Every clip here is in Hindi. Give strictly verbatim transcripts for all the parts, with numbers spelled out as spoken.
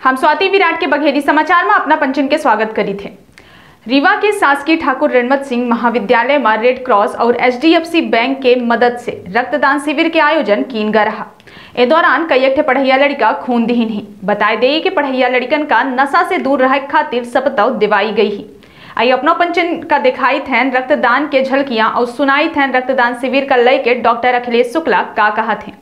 हम स्वाति विराट के बघेली समाचार में अपना पंचन के स्वागत करी थे। रीवा के शासकीय ठाकुर रणमत सिंह महाविद्यालय में रेड क्रॉस और H D F C bank के मदद से रक्तदान शिविर के आयोजन किन गा रहा। ए दौरान कई एक पढ़ैया लड़का खून दीन ही बताए दे कि पढ़ैया लड़कन का नशा से दूर रहे खातिर सपतव दिवाई गई ही। आई अपना पंचन का दिखाई थे रक्तदान के झलकियां और सुनाई थे रक्तदान शिविर का लय के डॉक्टर अखिलेश शुक्ला का कहा थे।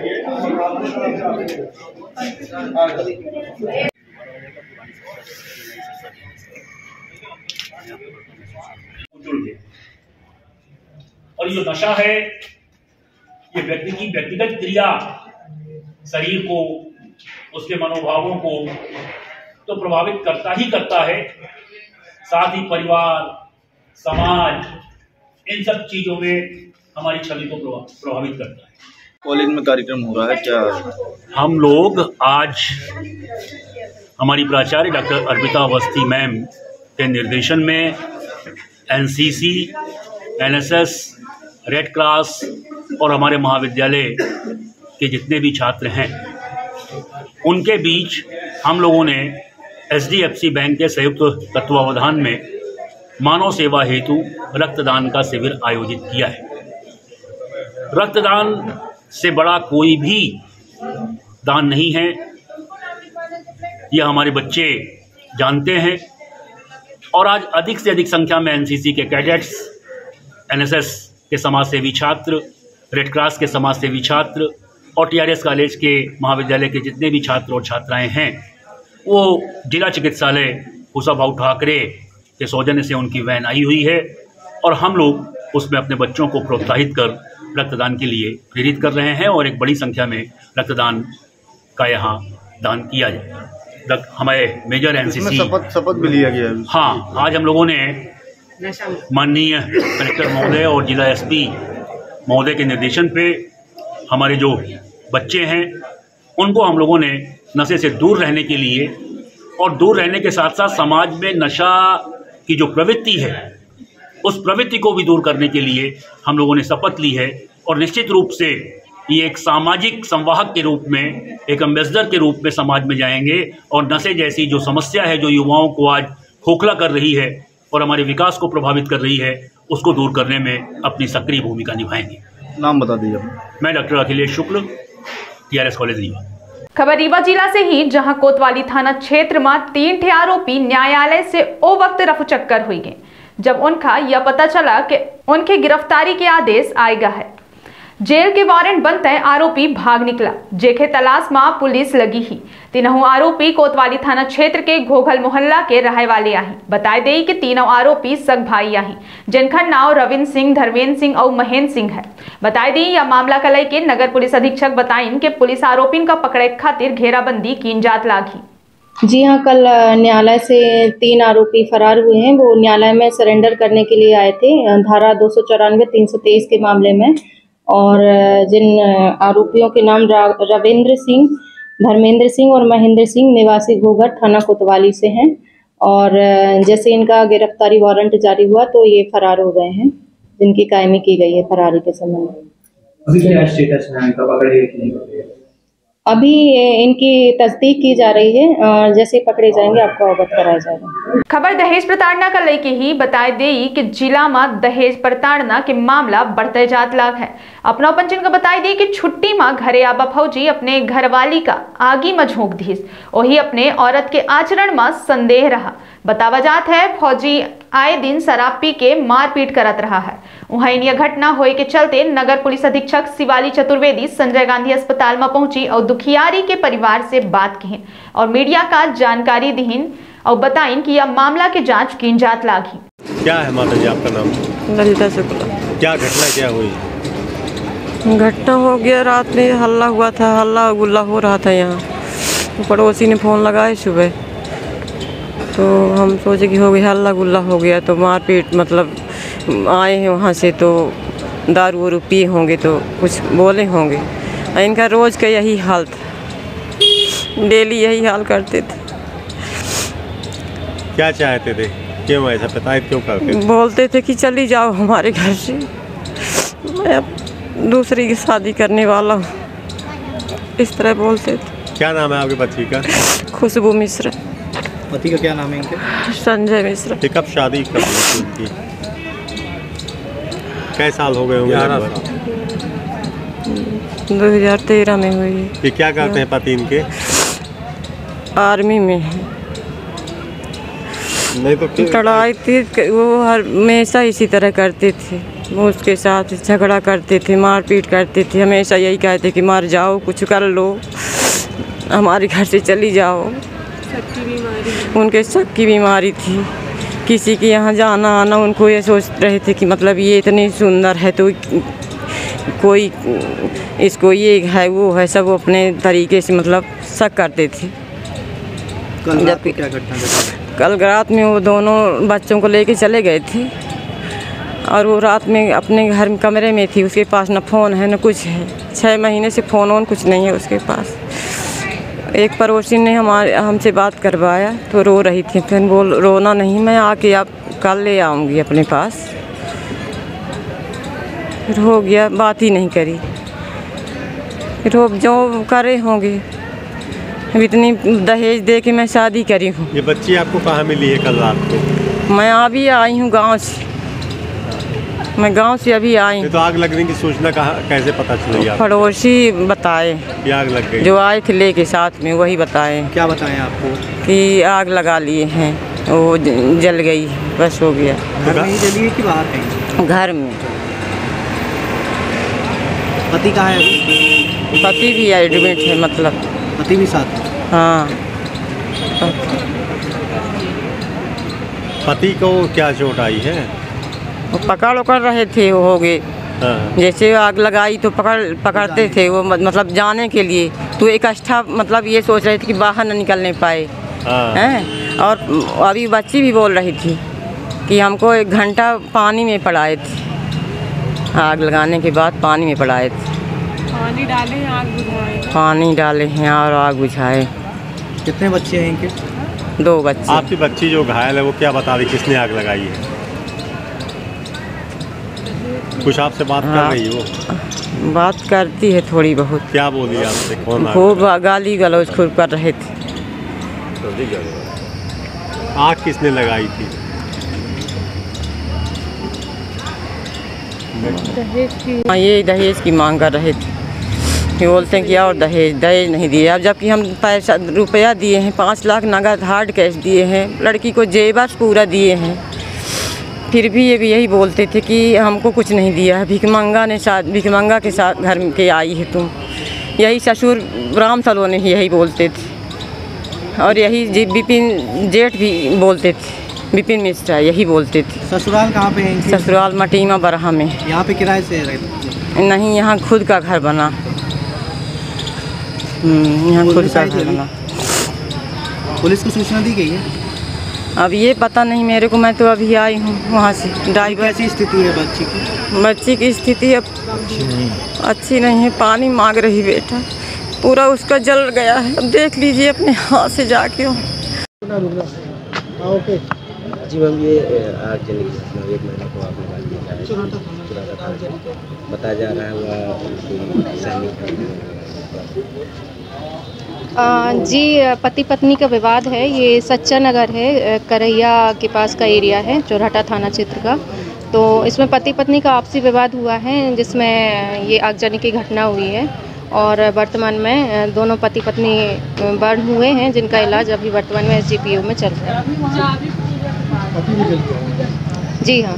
और ये नशा है, ये व्यक्ति की व्यक्तिगत क्रिया शरीर को, उसके मनोभावों को तो प्रभावित करता ही करता है, साथ ही परिवार, समाज, इन सब चीजों में हमारी छवि को प्रभावित करता है। कॉलेज में कार्यक्रम हो रहा है क्या? हम लोग आज हमारी प्राचार्य डॉक्टर अर्पिता अवस्थी मैम के निर्देशन में N C C, N S S, red cross और हमारे महाविद्यालय के जितने भी छात्र हैं उनके बीच हम लोगों ने H D F C bank के संयुक्त तत्वावधान में मानव सेवा हेतु रक्तदान का शिविर आयोजित किया है। रक्तदान से बड़ा कोई भी दान नहीं है, यह हमारे बच्चे जानते हैं और आज अधिक से अधिक संख्या में एन सी सी के कैडेट्स, एन एस एस के समाजसेवी छात्र, रेड क्रॉस के समाजसेवी छात्र और टी आर एस कॉलेज के महाविद्यालय के जितने भी छात्र और छात्राएं हैं वो जिला चिकित्सालय कुशाभाऊ ठाकरे के सौजन्य से उनकी वैन आई हुई है और हम लोग उसमें अपने बच्चों को प्रोत्साहित कर रक्तदान के लिए प्रेरित कर रहे हैं और एक बड़ी संख्या में रक्तदान का यहाँ दान किया जाए। हमारे मेजर एन सी सी शपथ शपथ भी लिया गया है। हाँ, आज हम लोगों ने माननीय कलेक्टर महोदय और जिला एस पी महोदय के निर्देशन पे हमारे जो बच्चे हैं उनको हम लोगों ने नशे से दूर रहने के लिए और दूर रहने के साथ साथ समाज में नशा की जो प्रवृत्ति है उस प्रवृत्ति को भी दूर करने के लिए हम लोगों ने शपथ ली है और निश्चित रूप से ये एक सामाजिक संवाहक के रूप में, एक एम्बेसडर के रूप में समाज में जाएंगे और नशे जैसी जो समस्या है जो युवाओं को आज खोखला कर रही है और हमारे विकास को प्रभावित कर रही है उसको दूर करने में अपनी सक्रिय भूमिका निभाएंगे। नाम बता दीजिए। मैं doctor Akhilesh Shukla, T R S college Rewa. खबर रीवा जिला से ही, जहां कोतवाली थाना क्षेत्र में तीन ठे आरोपी न्यायालय से ओ वक्त रफू चक्कर हुई गए जब उनका यह पता चला कि उनके गिरफ्तारी के आदेश आएगा है। जेल के वारंट बनते आरोपी भाग निकला, जेके तलाश में पुलिस लगी ही। तीनों आरोपी कोतवाली थाना क्षेत्र के घोघल मोहल्ला के रहने वाले आही। बताए दे कि तीनों आरोपी सग भाई आही, जिनका नाम रविंद्र सिंह, धर्मेंद्र सिंह और महेंद्र सिंह है। बताए दी यह मामला कलई के नगर पुलिस अधीक्षक बताइन कि पुलिस आरोपी का पकड़े खातिर घेराबंदी की जात लागी। जी हाँ, कल न्यायालय से तीन आरोपी फरार हुए हैं। वो न्यायालय में सरेंडर करने के लिए आए थे धारा दो सौ चौरानवे तीन सौ तेईस के मामले में। और जिन आरोपियों के नाम रविंद्र सिंह, धर्मेंद्र सिंह और महेंद्र सिंह निवासी घोघर थाना कोतवाली से हैं। और जैसे इनका गिरफ्तारी वारंट जारी हुआ तो ये फरार हो गए हैं, जिनकी कायमी की गई है फरारी के संबंध में। अभी क्या स्टेटस है इनका, पकड़े गए कि नहीं पकड़े? अभी इनकी तस्दीक की जा रही है और जैसे पकड़े जाएंगे आपको अवगत कराया जाएगा। खबर दहेज प्रताड़ना का लेके ही बताए दे कि जिला में दहेज प्रताड़ना के मामला बढ़ते जात लाग है। अपना पंचन का बताई दी कि छुट्टी में घरे आबा फौजी अपने घरवाली का आगी में झोंक दीस, वही अपने औरत के आचरण में संदेह रहा। बतावा जात है फौजी आए दिन शराब पी के मारपीट करत रहा है। वहीं यह घटना होए के चलते नगर पुलिस अधीक्षक शिवाली चतुर्वेदी संजय गांधी अस्पताल में पहुंची और दुखियारी के परिवार से बात की और मीडिया का जानकारी दीन और बताइन कि यह मामला के जांच की जात लागी। क्या है माता जी आपका नाम? ललिता शुक्ला। क्या घटना क्या हुई? घटना हो गया, रात में हल्ला हुआ था, हल्ला गुल्ला हो रहा था यहाँ। तो पड़ोसी ने फ़ोन लगाया सुबह, तो हम सोचे कि हो गया हल्ला गुल्ला हो गया, तो मारपीट मतलब आए हैं वहाँ से तो दारू वारू पिए होंगे तो कुछ बोले होंगे। इनका रोज़ का यही हाल था, डेली यही हाल करते थे। क्या चाहते थे, क्यों ऐसा बताए, क्यों करते थे? बोलते थे कि चली जाओ हमारे घर से, मैं अब दूसरी की शादी करने वाला हूँ, इस तरह बोलते थे। क्या नाम है आपके बच्ची का? खुशबू मिश्र। पति का क्या नाम है इनके? संजय मिश्र। ये कब शादी कब हुई थी? कै साल हो गए होंगे लगभग? दो हजार तेरह में हुई। ये क्या करते हैं पति इनके? आर्मी में है। नहीं तो लड़ाई थी, वो हर हमेशा इसी तरह करते थे। वो उसके साथ झगड़ा करते थे, मारपीट करते थे, हमेशा यही कहते कि मर जाओ, कुछ कर लो, हमारे घर से चली जाओ। शक की बीमारी, उनके शक की बीमारी थी। किसी के यहाँ जाना आना, उनको ये सोच रहे थे कि मतलब ये इतनी सुंदर है तो कोई इसको ये है वो है, सब अपने तरीके से मतलब शक करते थे। कल रात को क्या घटना घटी? कल रात में वो दोनों बच्चों को लेके चले गए थे और वो रात में अपने घर में कमरे में थी। उसके पास न फ़ोन है न कुछ है, छः महीने से फ़ोन वोन कुछ नहीं है उसके पास। एक पड़ोसी ने हमारे हमसे बात करवाया तो रो रही थी। फिर बोल रोना नहीं, मैं आके आप कल ले आऊँगी अपने पास। फिर हो गया, बात ही नहीं करी। फिर वो जो करे होंगे, इतनी दहेज दे के मैं शादी करी हूँ। ये बच्ची आपको कहाँ मिली है कल रात को? मैं अभी आई हूँ गांव से, मैं गांव से अभी आई हूँ। तो आग लगने की सूचना कहाँ कैसे पता चली आपको? पड़ोसी बताए कि आग लग गई। जो आए थे लेके साथ में, वही बताए। क्या बताएं आपको? कि आग लगा लिए हैं, वो जल गई, बस हो गया। घर में ही जली है कि बाहर कहीं? घर में। पति कहाँ है अभी? पति भी एडमिट है, मतलब पति भी साथ है? हाँ। पति को क्या चोट आई है? वो पकड़ उकड़ रहे थे, वो हो गए। हाँ। जैसे आग लगाई तो पकड़ पकड़ते थे वो, मतलब जाने के लिए। तो एक अच्छा मतलब ये सोच रहे थे कि बाहर न निकलने पाए। हाँ। हैं। और अभी बच्ची भी बोल रही थी कि हमको एक घंटा पानी में पड़ाए थे, आग लगाने के बाद पानी में पड़ाए थे। पानी डाले हैं, आग बुझाए। पानी डाले हैं और आग बुझाए। कितने बच्चे हैं इनके? दो बच्चे। आपकी बच्ची जो घायल है वो क्या बता रही, किसने आग लगाई है? कुछ आपसे बात हाँ, कर रही हो? बात करती है थोड़ी बहुत। क्या बोली आपसे? कौन? खूब गाली गलौज खूब कर रहे थे। आग किसने लगाई थी? हाँ, ये दहेज की मांग कर रहे थे। ये बोलते हैं कि और दहेज दहेज नहीं दिए। अब जबकि हम पैसा रुपया दिए हैं, पाँच लाख नगद हार्ड कैश दिए हैं, लड़की को जेवर पूरा दिए हैं, फिर भी ये भी यही बोलते थे कि हमको कुछ नहीं दिया है। भिखमंगा ने साथ भिखमंगा के साथ घर के आई है तुम। यही ससुर राम सलोनी ने यही बोलते थे और यही विपिन जेठ भी बोलते थे, विपिन मिश्रा यही बोलते थे। ससुराल कहाँ पे है? ससुराल मटीमा बरहा में। यहाँ पे किराए से रहते? नहीं, यहाँ खुद का घर बना। यहाँ खुद का घर बना। पुलिस को सूचना दी गई है? अब ये पता नहीं मेरे को, मैं तो अभी आई हूँ वहाँ से। ड्राइवर कैसी स्थिति है बच्ची की? बच्ची की स्थिति अब अच्छी नहीं अच्छी नहीं है। पानी मांग रही बेटा, पूरा उसका जल गया है। अब देख लीजिए अपने हाथ से जाके। ओके जी मैम, ये आगजनी की घटना एक महीने को आपने बात की बताया जा रहा है वह सैनिक। जी, पति पत्नी का विवाद है। ये सच्चा नगर है, करैया के पास का एरिया है, चौराहा थाना क्षेत्र का। तो इसमें पति पत्नी का आपसी विवाद हुआ है, जिसमें ये आगजनी की घटना हुई है और वर्तमान में दोनों पति पत्नी बर्न हुए हैं, जिनका इलाज अभी वर्तमान में एस जी पी ओ में चल रहा है। जी हाँ।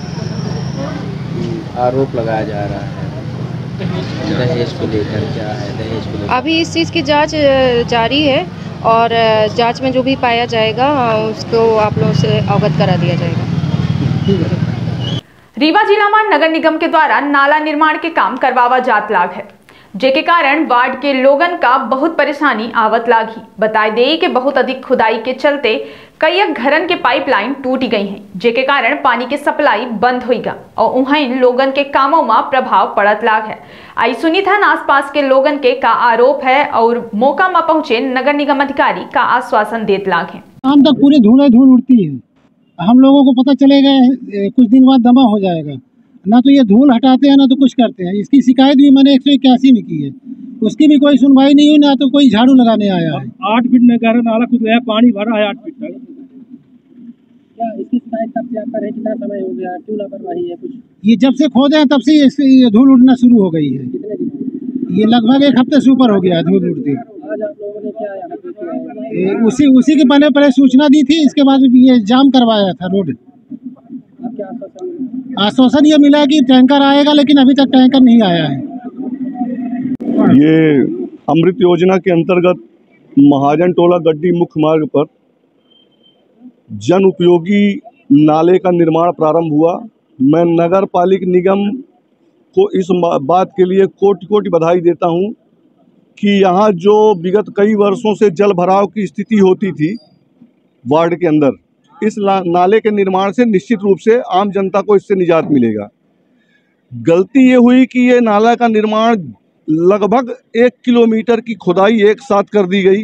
आरोप लगाया जा रहा है दहेज को लेकर, क्या है दहेज को लेकर? अभी इस चीज़ की जांच जारी है और जांच में जो भी पाया जाएगा उसको आप लोगों से अवगत करा दिया जाएगा। रीवा जिला में नगर निगम के द्वारा नाला निर्माण के काम करवावा जात लाग है, जेके कारण वार्ड के लोगन का बहुत परेशानी आवत लागी। बताई दे कि बहुत अधिक खुदाई के चलते कई घरन के पाइपलाइन टूटी गई हैं, जेके कारण पानी के सप्लाई बंद होगा और उन्हें लोगन के कामों में प्रभाव पड़त लाग है। आई सुनी था आसपास के लोगन के का आरोप है और मौका में पहुंचे नगर निगम अधिकारी का आश्वासन देत लाग है। शाम तक पूरे धूल धूल उड़ती है, हम लोगों को पता चलेगा कुछ दिन बाद दमा हो जाएगा। ना तो ये धूल हटाते हैं ना तो कुछ करते हैं। इसकी शिकायत भी मैंने एक सौ इक्यासी में की है उसकी भी कोई सुनवाई नहीं हुई, ना तो कोई झाड़ू लगाने आया है। आठ फीट में गहरा नाला खुद है, पानी भरा है आठ फीट तक। क्या इसकी शिकायत कब से आप कर रहे हैं? कितना समय हो गया? क्यों लापरवाही है कुछ? ये जब से खोदे हैं तब से इससे ये धूल उड़ना शुरू हो गई है। कितने दिन? ये लगभग एक हफ्ते से ऊपर हो गया है धूल उड़ती। आज आप लोगों ने क्या यहाँ पे किया है? ये उसी उसी के पहले पहले सूचना दी थी, इसके बाद ये जाम करवाया था रोड। अब क्या आश्वासन? आश्वासन ये मिला कि टैंकर आएगा, लेकिन अभी तक टैंकर नहीं आया है। ये अमृत योजना के अंतर्गत महाजन टोला गड्डी मुख्य मार्ग पर जन उपयोगी नाले का निर्माण प्रारंभ हुआ। मैं नगर पालिक निगम को इस बात के लिए कोटि कोटि बधाई देता हूं कि यहाँ जो विगत कई वर्षों से जल भराव की स्थिति होती थी वार्ड के अंदर, इस नाले के निर्माण से निश्चित रूप से आम जनता को इससे निजात मिलेगा। गलती ये हुई कि ये नाला का निर्माण लगभग एक किलोमीटर की खुदाई एक साथ कर दी गई।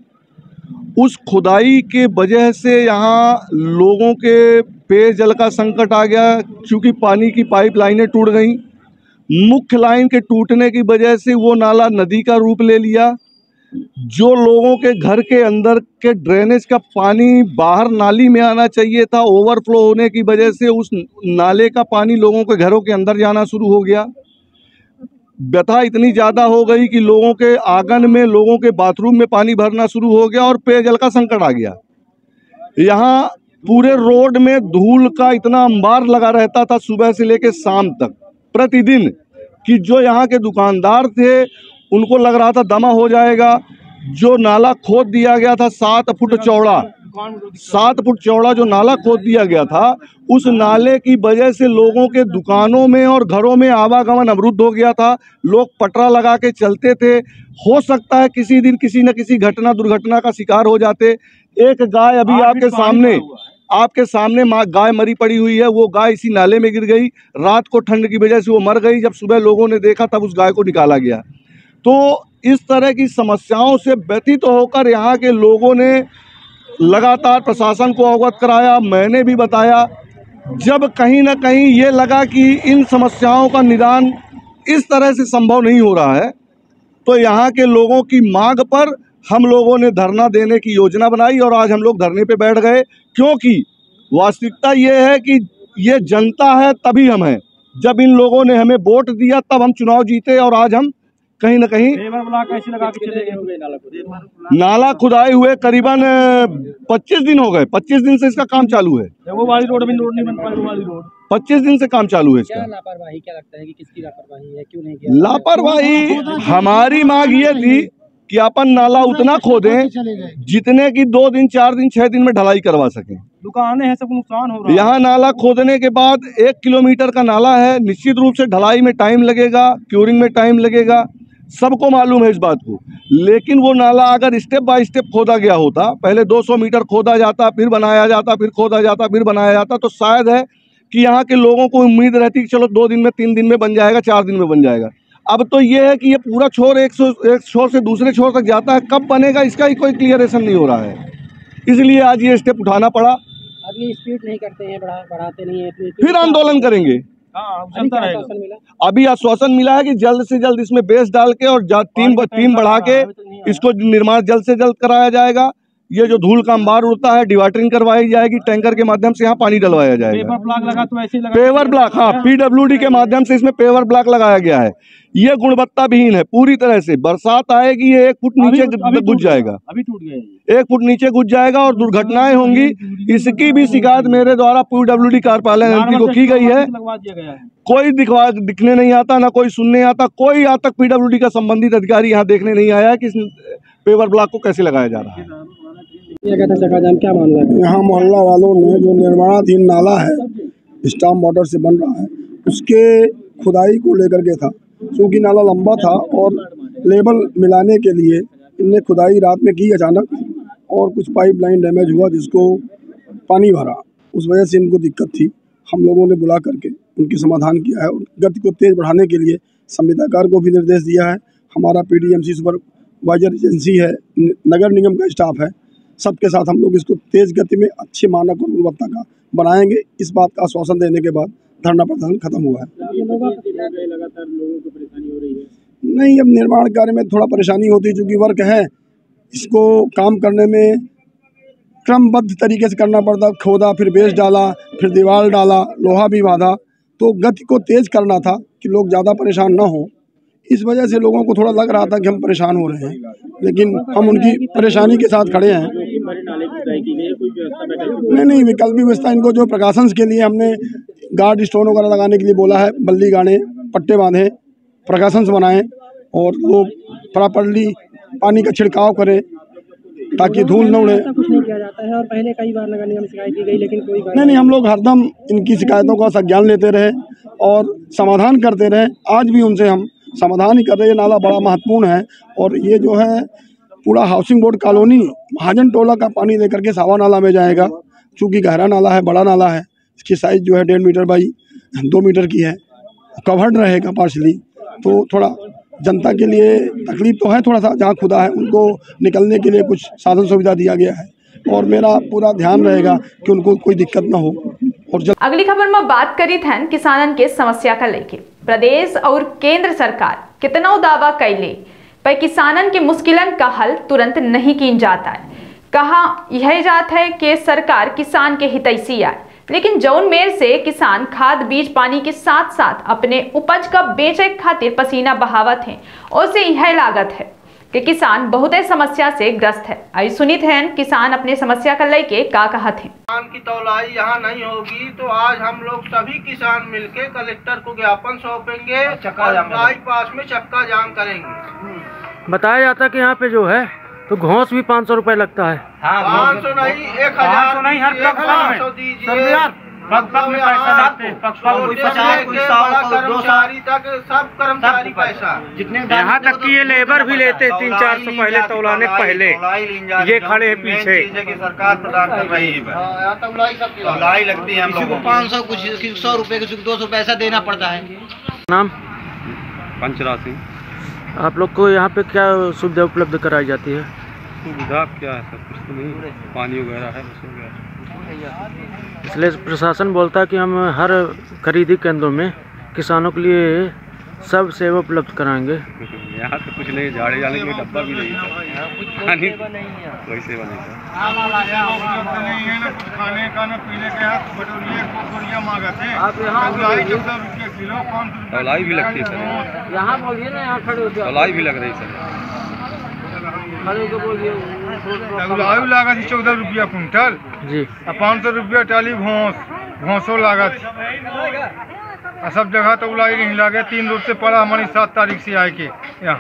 उस खुदाई के वजह से यहाँ लोगों के पेयजल का संकट आ गया, क्योंकि पानी की पाइप लाइनें टूट गईं। मुख्य लाइन के टूटने की वजह से वो नाला नदी का रूप ले लिया। जो लोगों के घर के अंदर के ड्रेनेज का पानी बाहर नाली में आना चाहिए था, ओवरफ्लो होने की वजह से उस नाले का पानी लोगों के घरों के अंदर जाना शुरू हो गया। व्यथा इतनी ज़्यादा हो गई कि लोगों के आंगन में, लोगों के बाथरूम में पानी भरना शुरू हो गया और पेयजल का संकट आ गया। यहाँ पूरे रोड में धूल का इतना अंबार लगा रहता था सुबह से लेकर शाम तक प्रतिदिन, कि जो यहाँ के दुकानदार थे उनको लग रहा था दमा हो जाएगा। जो नाला खोद दिया गया था सात फुट चौड़ा, सात फुट चौड़ा जो नाला खोद दिया गया था, उस नाले की वजह से लोगों के दुकानों में और घरों में आवागमन अवरुद्ध हो गया था। लोग पटरा लगा के चलते थे। हो सकता है किसी दिन किसी न किसी घटना दुर्घटना का शिकार हो जाते। एक गाय अभी आपके सामने आपके सामने माँ गाय मरी पड़ी हुई है। वो गाय इसी नाले में गिर गई। रात को ठंड की वजह से वो मर गई। जब सुबह लोगों ने देखा तब उस गाय को निकाला गया। तो इस तरह की समस्याओं से व्यथित होकर यहाँ के लोगों ने लगातार प्रशासन को अवगत कराया। मैंने भी बताया। जब कहीं ना कहीं ये लगा कि इन समस्याओं का निदान इस तरह से संभव नहीं हो रहा है, तो यहाँ के लोगों की मांग पर हम लोगों ने धरना देने की योजना बनाई और आज हम लोग धरने पे बैठ गए। क्योंकि वास्तविकता ये है कि ये जनता है तभी हम हैं। जब इन लोगों ने हमें वोट दिया तब हम चुनाव जीते और आज हम कहीं ना कहीं नाला खुदाई हुए करीबन पच्चीस दिन हो गए। पच्चीस दिन से इसका काम चालू है। वो वाली रोड भी रोड नहीं बन पाई, वो वाली रोड पच्चीस दिन से काम चालू है इसका। क्या लापरवाही, क्या लगता है कि किसकी लापरवाही है, क्यों नहीं किया? लापरवाही हमारी मांग ये थी कि अपन नाला उतना खोदें जितने की दो दिन चार दिन छह दिन में ढलाई करवा सकें। दुकानें हैं, सबको नुकसान हो रहा है। यहाँ नाला खोदने के बाद एक किलोमीटर का नाला है। निश्चित रूप से ढलाई में टाइम लगेगा, क्यूरिंग में टाइम लगेगा, सबको मालूम है इस बात को। लेकिन वो नाला अगर स्टेप बाय स्टेप खोदा गया होता, पहले दो सौ मीटर खोदा जाता, फिर बनाया जाता, फिर खोदा जाता, फिर बनाया जाता, तो शायद है कि यहाँ के लोगों को उम्मीद रहती कि चलो दो दिन में, तीन दिन में बन जाएगा, चार दिन में बन जाएगा। अब तो ये है कि ये पूरा छोर एक सौ एक छोर से दूसरे छोर तक जाता है। कब बनेगा इसका ही कोई क्लियरेशन नहीं हो रहा है। इसलिए आज ये स्टेप उठाना पड़ा। अब ये स्पीड नहीं करते हैं, बढ़ा बढ़ाते नहीं है, फिर आंदोलन करेंगे। अभी आश्वासन मिला है कि जल्द से जल्द इसमें बेस डाल के और टीम टीम बढ़ा के इसको निर्माण जल्द से जल्द कराया जाएगा। ये जो धूल का अंबार उड़ता है डिवाटरिंग करवाई जाएगी, टैंकर के माध्यम से यहाँ पानी डलवाया जाएगा। पेवर ब्लॉक लगा तो ऐसे लगा पेवर ब्लॉक, हाँ, पीडब्ल्यूडी के माध्यम से इसमें पेवर ब्लॉक लगाया गया है। ये गुणवत्ता विहीन है पूरी तरह से। बरसात आएगी ये एक फुट नीचे घुस जाएगा, अभी टूट गया, एक फुट नीचे घुस जाएगा और दुर्घटनाएं होंगी। इसकी भी शिकायत मेरे द्वारा पीडब्ल्यूडी कार्यपालन एमपी को की गई है। कोई दिखवा दिखने नहीं आता, ना कोई सुनने आता। कोई आज तक पीडब्ल्यूडी का संबंधित अधिकारी यहाँ देखने नहीं आया कि पेवर ब्लॉक को कैसे लगाया जा रहा है। क्या मामला है? यहाँ मोहल्ला वालों ने जो निर्माणाधीन नाला है स्टाम्प वाटर से बन रहा है, उसके खुदाई को लेकर के था। क्योंकि नाला लंबा था और लेवल मिलाने के लिए इनने खुदाई रात में की अचानक, और कुछ पाइप लाइन डैमेज हुआ जिसको पानी भरा। उस वजह से इनको दिक्कत थी। हम लोगों ने बुला करके उनकी समाधान किया है। गति को तेज़ बढ़ाने के लिए संविदाकार को भी निर्देश दिया है। हमारा पीडीएमसी सुपरवाइजर एजेंसी है, नगर निगम का स्टाफ है, सबके साथ हम लोग इसको तेज़ गति में अच्छे मानक और गुणवत्ता का बनाएंगे। इस बात का आश्वासन देने के बाद धरना प्रदर्शन खत्म हुआ है। लगातार लोगों को परेशानी हो रही है। नहीं, अब निर्माण कार्य में थोड़ा परेशानी होती है, चूँकि वर्क है, इसको काम करने में क्रमबद्ध तरीके से करना पड़ता। खोदा, फिर बेस डाला, फिर दीवार डाला, लोहा भी बांधा, तो गति को तेज़ करना था कि लोग ज़्यादा परेशान ना हो। इस वजह से लोगों को थोड़ा लग रहा था कि हम परेशान हो रहे हैं, लेकिन हम उनकी परेशानी के साथ खड़े हैं। नहीं नहीं वैकल्पिक व्यवस्था, इनको जो प्रकाशन के लिए हमने गार्ड स्टोन वगैरह लगाने के लिए बोला है, बल्ली गाड़े, पट्टे बांधे, प्रकाशन बनाएं और लोग प्रॉपर्ली पानी का छिड़काव करें ताकि धूल न उड़े। कुछ नहीं किया जाता है और पहले कई बार नगर निगम शिकायत की गई, लेकिन कोई नहीं नहीं हम लोग हरदम इनकी शिकायतों का संज्ञान लेते रहे और समाधान करते रहे। आज भी उनसे हम समाधान ही कर रहे हैं। नाला बड़ा महत्वपूर्ण है और ये जो है पूरा housing board colony Mahajan Tola का पानी लेकर के सावा नाला में जाएगा। चूँकि गहरा नाला है, बड़ा नाला है, इसकी साइज़ जो है डेढ़ मीटर बाई दो मीटर की है, कवर्ड रहेगा पार्शली, तो थोड़ा जनता के लिए तकलीफ तो है थोड़ा सा। जहाँ खुदा है उनको निकलने के लिए कुछ साधन सुविधा दिया गया है और मेरा पूरा ध्यान रहेगा कि उनको कोई दिक्कत ना हो। और जब अगली खबर में बात करी थन किसानन के समस्या का लेके प्रदेश और केंद्र सरकार कितना दावा कैले पर किसानन के मुश्किलन का हल तुरंत नहीं किन जाता है। कहा यह जात है कि सरकार किसान के हितैषी है, लेकिन जौन मेर से किसान खाद बीज पानी के साथ साथ अपने उपज का बेचे खातिर पसीना बहावत हैं, उससे यह लागत है कि किसान बहुत समस्या से ग्रस्त है। आई सुनित हैं किसान अपने समस्या का लेके का कहा थे। किसान की तौलाई यहाँ नहीं होगी तो आज हम लोग सभी किसान मिलके कलेक्टर को ज्ञापन सौंपेंगे और बाईपास में चक्का जाम करेंगे। बताया जाता है कि यहाँ पे जो है तो घोंस भी पाँच सौ रुपए लगता है। पाँच सौ नहीं, एक हजार नहीं, हर पाँच सौ दीजिए। कर्मचारी तक सब कर्मचारी पैसा जितने यहाँ तक कि ये लेबर भी लेते तीन चार सौ पहले तौलाने पहले ये खड़े हैं पीछे। सरकार प्रदान कर रही है, तौलाई लगती है, हम लोग को पाँच सौ कुछ सौ रुपए कुछ दो सौ पैसा देना पड़ता है। नाम पंचराशि। आप लोग को यहाँ पे क्या सुविधा उपलब्ध कराई जाती है? सुविधा क्या है, सब कुछ तो नहीं, पानी वगैरह है बस हो गया। इसलिए प्रशासन बोलता है कि हम हर खरीदी केंद्रों में किसानों के लिए सब सेवा उपलब्ध कराएंगे। यहाँ तो कुछ नहीं, झाड़े जाने के लिए डब्बा भी नहीं है, कोई सेवा नहीं है, खाने का न पीने का तौलाई भी लगती है सर। यहाँ बोलिए ना, यहाँ खड़े होते तौलाई भी लग रही सर। तौलाई लागत चौदह रुपया कुंटल जी, पाँच सौ रुपया टाली घोंस घोंसो लागत, सब जगह तौलाई नहीं लागे। तीन रोज से पड़ा हमारी सात तारीख से आए के यहाँ।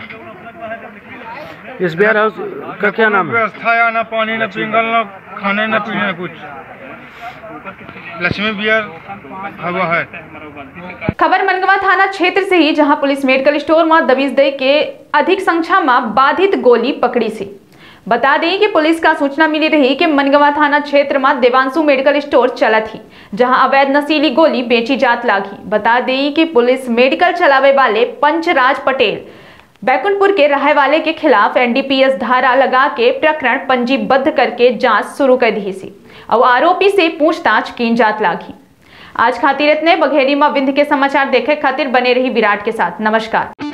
इस बिहार हाउस का क्या नाम है? व्यवस्था है, न पानी न पिंगल न खाने न पीने कुछ। लक्ष्मी बिहार हवा है। खबर मनगवा थाना क्षेत्र से ही, जहां पुलिस मेडिकल स्टोर में दबिश दे के अधिक संख्या में बाधित गोली पकड़ी सी। बता दें कि पुलिस का सूचना मिली रही कि मनगवा थाना क्षेत्र में देवांशु मेडिकल स्टोर चला थी, जहां अवैध नशीली गोली बेची जात लागी। बता दें कि पुलिस मेडिकल चलावे वाले पंचराज पटेल बैकुंठपुर के रहने वाले के खिलाफ एन डी पी एस धारा लगा के प्रकरण पंजीबद्ध करके जांच शुरू कर दी सी और आरोपी से पूछताछ की जात लागी। आज खातिर इतने बघेरी में विंध्य के समाचार देखे खातिर बने रही विराट के साथ। नमस्कार।